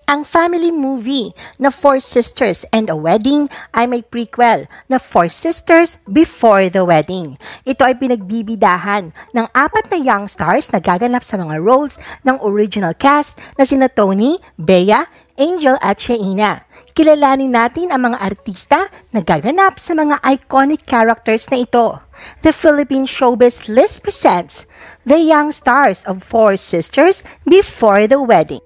Ang family movie na Four Sisters and a Wedding ay may prequel na Four Sisters Before the Wedding. Ito ay pinagbibidahan ng apat na young stars na gaganap sa mga roles ng original cast na sina Tony, Bea, Angel at Sheina. Kilalanin natin ang mga artista na gaganap sa mga iconic characters na ito. The Philippine Showbiz List presents the young stars of Four Sisters Before the Wedding.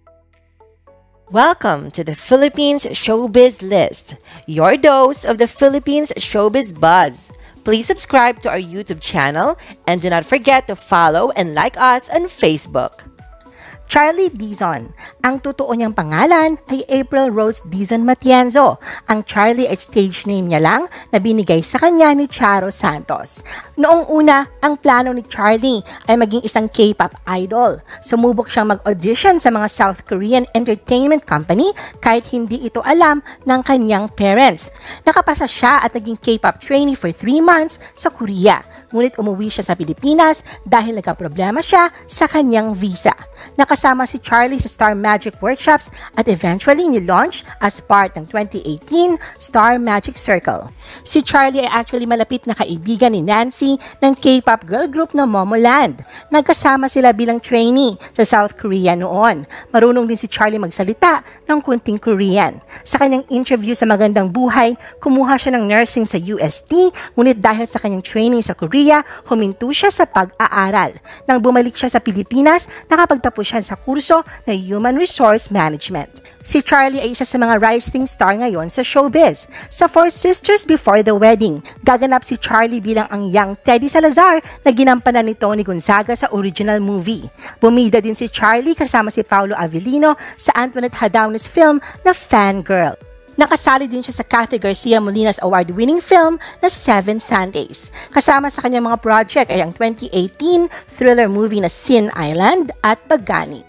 Welcome to the Philippines Showbiz List, your dose of the Philippines Showbiz buzz. Please subscribe to our YouTube channel and do not forget to follow and like us on Facebook. Charlie Dizon. Ang totoo niyang pangalan ay April Rose Dizon Matienzo. Ang Charlie ay stage name niya lang na binigay sa kanya ni Charo Santos. Noong una, ang plano ni Charlie ay maging isang K-pop idol. Sumubok siyang mag-audition sa mga South Korean entertainment company kahit hindi ito alam ng kanyang parents. Nakapasa siya at naging K-pop trainee for 3 months sa Korea. Ngunit umuwi siya sa Pilipinas dahil nagkaproblema siya sa kanyang visa. Nakasama si Charlie sa Star Magic Workshops at eventually ni-launch as part ng 2018 Star Magic Circle. Si Charlie ay actually malapit na kaibigan ni Nancy ng K-pop girl group na Momoland. Nagkasama sila bilang trainee sa South Korea noon. Marunong din si Charlie magsalita ng kunting Korean. Sa kanyang interview sa Magandang Buhay, kumuha siya ng nursing sa UST, ngunit dahil sa kanyang training sa Korea, huminto siya sa pag-aaral. Nang bumalik siya sa Pilipinas, nakapagtapos siya sa kurso na Human Resource Management. Si Charlie ay isa sa mga rising star ngayon sa showbiz. Sa Four Sisters Before the Wedding, gaganap si Charlie bilang ang young Teddy Salazar na ginampanan ni Tony Gonzaga sa original movie. Bumida din si Charlie kasama si Paolo Avellino sa Antoinette Hadaunes film na Fangirl. Nakasali din siya sa Cathy Garcia Molina's award-winning film na Seven Sundays. Kasama sa kanyang mga project ay ang 2018 thriller movie na Sin Island at Bagani.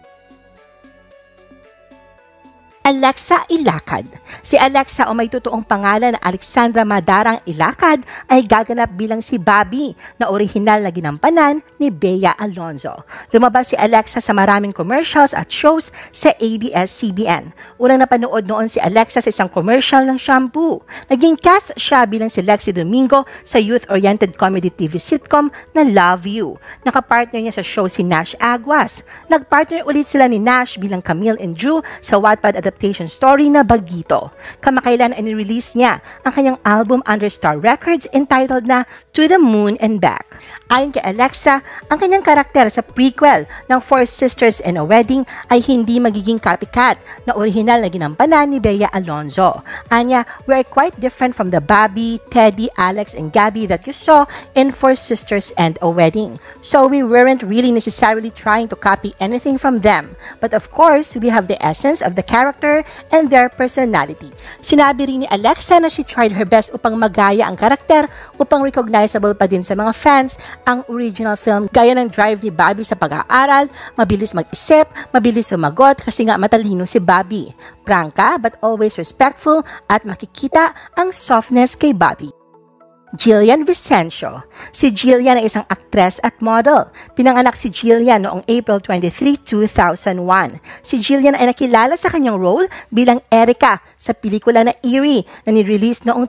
Alexa Ilacad. Si Alexa o may totoong pangalan na Alexandra Madarang Ilacad ay gaganap bilang si Bobby na orihinal na ginampanan ni Bea Alonzo. Lumabas si Alexa sa maraming commercials at shows sa ABS-CBN. Unang napanood noon si Alexa sa isang commercial ng shampoo. Naging cast siya bilang si Lexi Domingo sa youth-oriented comedy TV sitcom na Love You. Nakapartner niya sa show si Nash Aguas. Nagpartner ulit sila ni Nash bilang Camille and Drew sa Wattpad adaptation story na Bagito. Kamakailan ay release niya ang kanyang album under Star Records entitled na To the Moon and Back. Ayon kay Alexa, ang kanyang karakter sa prequel ng Four Sisters and a Wedding ay hindi magiging copycat na orihinal na ginampanan ni Bea Alonzo. Anya, we are quite different from the Bobby, Teddy, Alex, and Gabby that you saw in Four Sisters and a Wedding. So we weren't really necessarily trying to copy anything from them. But of course, we have the essence of the character and their personality. Sinabi rin ni Alexa na she tried her best upang magaya ang karakter upang recognizable pa din sa mga fans ang original film gaya ng drive ni Bobby sa pag-aaral, mabilis mag-isip, mabilis sumagot kasi nga matalino si Bobby. Prangka but always respectful at makikita ang softness kay Bobby. Jillian Vicencio. Si Jillian ay isang aktres at model. Pinanganak si Jillian noong April 23, 2001. Si Jillian ay nakilala sa kanyang role bilang Erica sa pelikula na Eerie na ni-release noong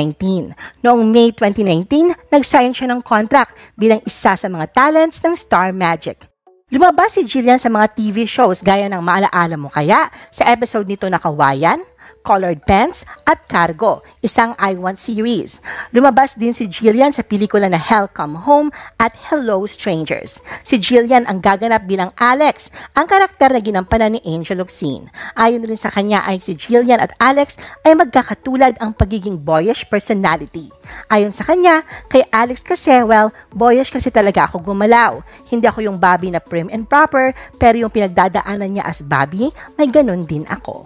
2019. Noong May 2019, nag-sign siya ng contract bilang isa sa mga talents ng Star Magic. Lumabas si Jillian sa mga TV shows gaya ng Maalaala Mo Kaya sa episode nito na Kawayan, Colored Pants at Cargo, isang I Want series. Lumabas din si Jillian sa pelikula na Hell Come Home at Hello Strangers. Si Jillian ang gaganap bilang Alex, ang karakter na ginampanan ni Angel Locsin. Ayon rin sa kanya ay si Jillian at Alex ay magkakatulad ang pagiging boyish personality. Ayon sa kanya, kay Alex kasi, well, boyish kasi talaga ako gumalaw. Hindi ako yung Bobby na prim and proper, pero yung pinagdadaanan niya as Bobby, may ganun din ako.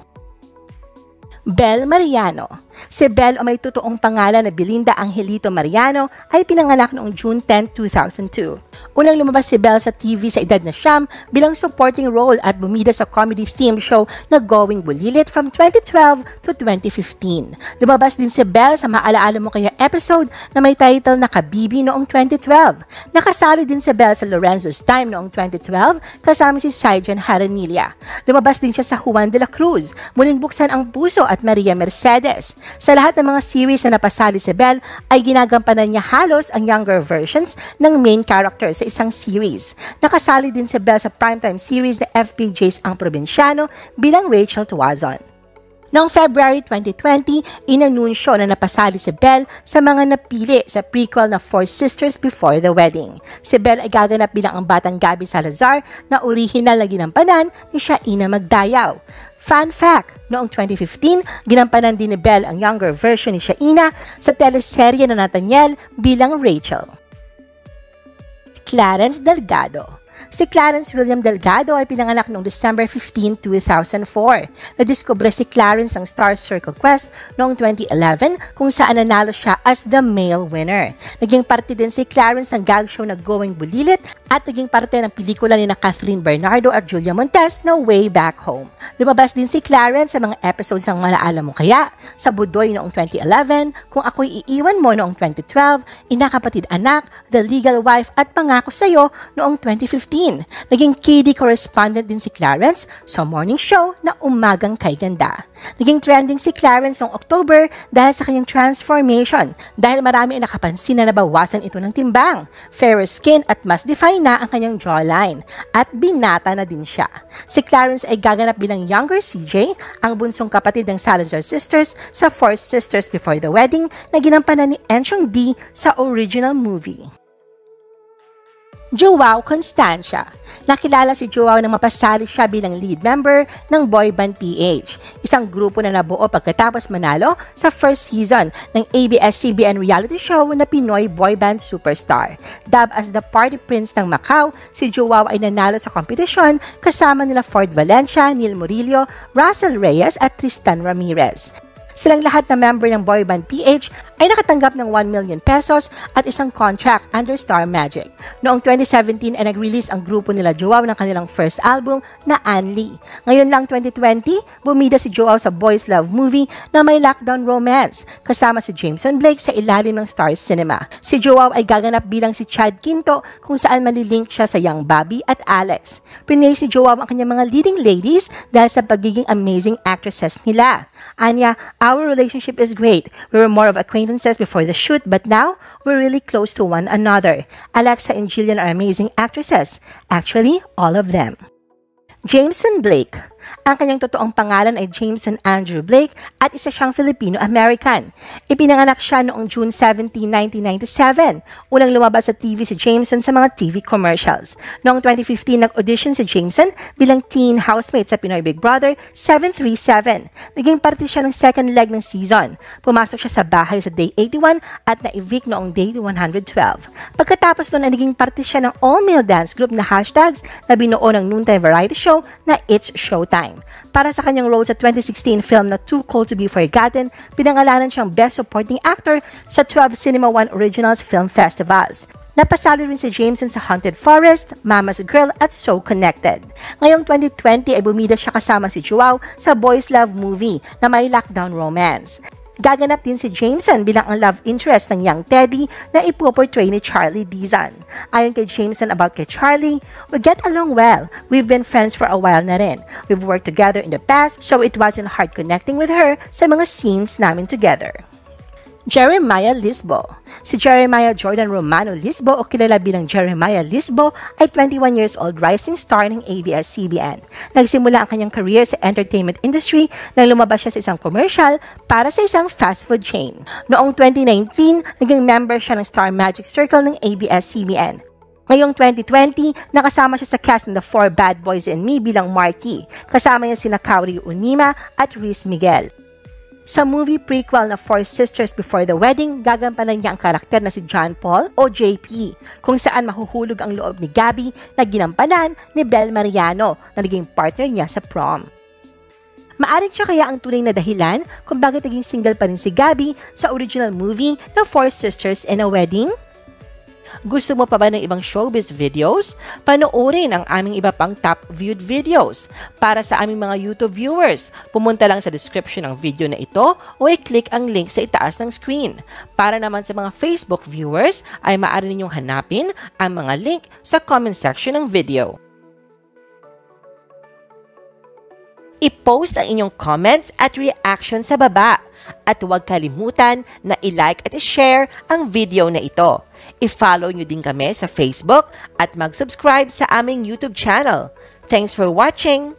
Bel Mariano. Si Bel o may totoong pangalan na Belinda Angelito Mariano ay pinanganak noong June 10, 2002. Unang lumabas si Belle sa TV sa edad na siyam bilang supporting role at bumida sa comedy theme show na Going Bulilit from 2012 to 2015. Lumabas din si Belle sa Maalaala Mo Kaya episode na may title na Kabibi noong 2012. Nakasali din si Belle sa Lorenzo's Time noong 2012 kasama si Saijan Haranilla. Lumabas din siya sa Juan de la Cruz, Muling Buksan ang Puso at Maria Mercedes. Sa lahat ng mga series na napasali si Belle ay ginagampanan niya halos ang younger versions ng main character sa isang series. Nakasali din si Belle sa primetime series na FPJ's Ang Probinsyano bilang Rachel Tuazon. Noong February 2020, inanunsyo na napasali si Belle sa mga napili sa prequel na Four Sisters Before the Wedding. Si Belle ay gaganap bilang ang batang Gabby Salazar na orihinal na ginampanan ni Shaina Magdayaw. Fun fact, noong 2015, ginampanan din ni Belle ang younger version ni Shaina sa teleserye na Nathaniel bilang Rachel. Clarence Delgado. Si Clarence William Delgado ay pinanganak noong December 15, 2004. Nadiskubre si Clarence ng Star Circle Quest noong 2011 kung saan nanalo siya as the male winner. Naging parte din si Clarence ng gag show na Going Bulilit at naging parte ng pelikula ni na Catherine Bernardo at Julia Montes na Way Back Home. Lumabas din si Clarence sa mga episodes ng Malaala Mo Kaya, sa Budoy noong 2011, Kung Ako'y Iiwan Mo noong 2012, Inakapatid Anak, The Legal Wife at Pangako Sa'yo noong 2015. Naging KD correspondent din si Clarence sa morning show na Umagang Kay Ganda. Naging trending si Clarence noong October dahil sa kanyang transformation dahil marami ay nakapansin na nabawasan ito ng timbang, fairer skin at mas define na ang kanyang jawline at binata na din siya. Si Clarence ay gaganap bilang younger CJ, ang bunsong kapatid ng Salazar Sisters sa Four Sisters Before the Wedding na ginampanan ni Enchong D sa original movie. Joao Constancia. Nakilala si Joao nang mapasali siya bilang lead member ng boy band PH, isang grupo na nabuo pagkatapos manalo sa first season ng ABS-CBN reality show na Pinoy Boy Band Superstar. Dubbed as the Party Prince ng Macau, si Joao ay nanalo sa kompetisyon kasama nila Ford Valencia, Neil Murillo, Russell Reyes at Tristan Ramirez. Silang lahat na member ng boy band PH ay nakatanggap ng 1 million pesos at isang contract under Star Magic. Noong 2017 ay nag-release ang grupo nila Joao ng kanilang first album na Anli. Ngayon lang 2020, bumida si Joao sa Boys Love movie na may lockdown romance kasama si Jameson Blake sa ilalim ng Star Cinema. Si Joao ay gaganap bilang si Chad Quinto kung saan malilink siya sa Young Bobby at Alex. Prinay si Joao ang kanyang mga leading ladies dahil sa pagiging amazing actresses nila. Anya, our relationship is great. We were more of acquaintances before the shoot, but now we're really close to one another. Alexa and Jillian are amazing actresses. Actually, all of them. Jameson Blake. Ang kanyang totoong pangalan ay Jameson Andrew Blake at isa siyang Filipino-American. Ipinanganak siya noong June 17, 1997. Unang lumabas sa TV si Jameson sa mga TV commercials. Noong 2015, nag-audition si Jameson bilang teen housemate sa Pinoy Big Brother 737. Naging parte siya ng second leg ng season. Pumasok siya sa bahay sa day 81 at na-evict noong day 112. Pagkatapos noon ay naging parte siya ng all-male dance group na Hashtags na binuo ng noontime variety show na It's Showtime. Para sa kanyang role sa 2016 film na Too Cold to Be Forgotten, pinangalanan siyang Best Supporting Actor sa 12 Cinema One Originals Film Festivals. Napasali rin si Jameson sa Haunted Forest, Mama's Girl at So Connected. Ngayong 2020 ay bumida siya kasama si Joao sa Boys Love movie na may lockdown romance. Gaganap din si Jameson bilang ang love interest ng young Teddy na ipoportray ni Charlie Dizan. Ayon kay Jameson about kay Charlie, "We get along well. We've been friends for a while na rin. We've worked together in the past, so it wasn't hard connecting with her sa mga scenes namin together." Jeremiah Lisbo. Si Jeremiah Jordan Romano Lisbo o kilala bilang Jeremiah Lisbo ay 21 years old rising star ng ABS-CBN. Nagsimula ang kanyang career sa entertainment industry nang lumabas siya sa isang commercial para sa isang fast food chain. Noong 2019, naging member siya ng Star Magic Circle ng ABS-CBN. Ngayong 2020, nakasama siya sa cast ng The Four Bad Boys and Me bilang Marky. Kasama niya sina Kauri Unima at Riz Miguel. Sa movie prequel na Four Sisters Before the Wedding, gagampanan niya ang karakter na si John Paul o JP, kung saan mahuhulog ang loob ni Gabby na ginampanan ni Bel Mariano na naging partner niya sa prom. Maaring siya kaya ang tunay na dahilan kung bakit naging single pa rin si Gabby sa original movie na Four Sisters in a Wedding? Gusto mo pa ba ng ibang showbiz videos? Panoorin ang aming iba pang top viewed videos. Para sa aming mga YouTube viewers, pumunta lang sa description ng video na ito o i-click ang link sa itaas ng screen. Para naman sa mga Facebook viewers, ay maaari ninyong hanapin ang mga link sa comment section ng video. I-post ang inyong comments at reaction sa baba. At huwag kalimutan na i-like at i-share ang video na ito. I-follow nyo din kami sa Facebook at mag-subscribe sa aming YouTube channel. Thanks for watching!